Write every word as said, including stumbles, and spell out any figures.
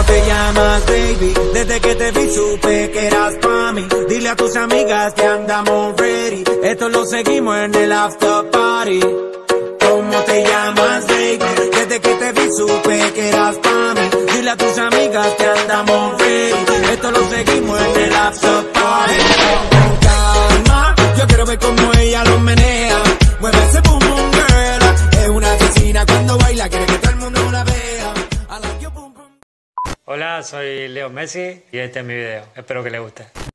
¿Cómo te llamas, baby? Desde que te vi supe que eras pa' mí. Dile a tus amigas que andamos ready. Esto lo seguimos en el after party. ¿Cómo te llamas, baby? Desde que te vi supe que eras pa' mí. Dile a tus amigas que andamos ready. Esto lo seguimos en el after party. Con calma, yo quiero ver cómo ella lo menea. Mueve ese boom boom girl. Es una asesina cuando baila, quiere que todo el mundo la vea. I like you, boom, boom. Hola, soy Leo Messi y este es mi video. Espero que les guste.